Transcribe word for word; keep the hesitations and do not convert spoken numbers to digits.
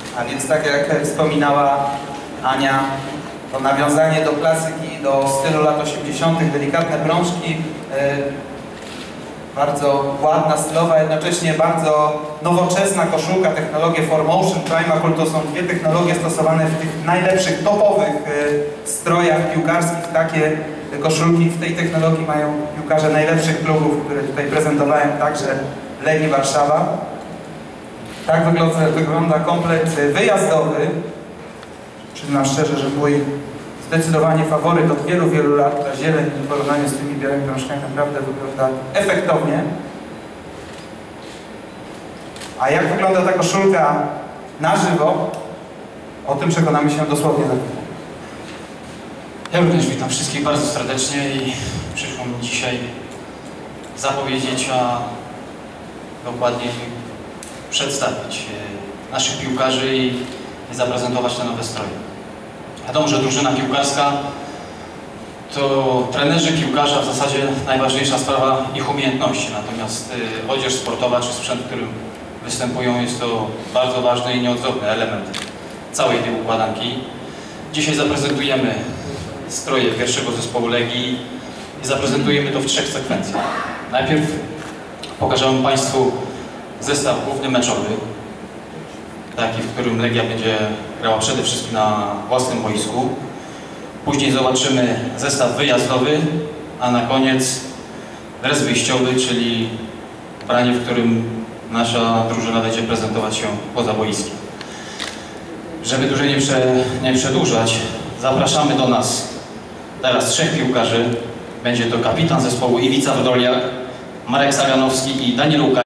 A więc tak jak wspominała Ania, to nawiązanie do klasyki, do stylu lat osiemdziesiątych, delikatne prążki, bardzo ładna, stylowa, jednocześnie bardzo nowoczesna koszulka, technologie four motion, Primacool to są dwie technologie stosowane w tych najlepszych, topowych strojach piłkarskich. Takie koszulki w tej technologii mają piłkarze najlepszych klubów, które tutaj prezentowałem, także Legii Warszawa. Tak wygląda, wygląda komplet wyjazdowy. Przyznam szczerze, że mój zdecydowanie faworyt od wielu, wielu lat, ta zieleń w porównaniu z tymi białymi prążkami naprawdę wygląda efektownie. A jak wygląda ta koszulka na żywo, o tym przekonamy się dosłownie za chwilę. Ja również witam wszystkich bardzo serdecznie i przyszło mi dzisiaj zapowiedzieć, a dokładniej przedstawić naszych piłkarzy i zaprezentować te nowe stroje. Wiadomo, że drużyna piłkarska to trenerzy, piłkarza, w zasadzie najważniejsza sprawa ich umiejętności, natomiast y, odzież sportowa czy sprzęt, w którym występują, jest to bardzo ważny i nieodzowny element całej tej układanki. Dzisiaj zaprezentujemy stroje pierwszego zespołu Legii i zaprezentujemy to w trzech sekwencjach. Najpierw pokażemy Państwu zestaw główny meczowy, taki, w którym Legia będzie grała przede wszystkim na własnym boisku. Później zobaczymy zestaw wyjazdowy, a na koniec dres wyjściowy, czyli branie, w którym nasza drużyna będzie prezentować się poza boiskiem. Żeby dłużej nie, prze, nie przedłużać, zapraszamy do nas teraz trzech piłkarzy. Będzie to kapitan zespołu Iwica Wdoliak, Marek Saganowski i Daniel Łukasz.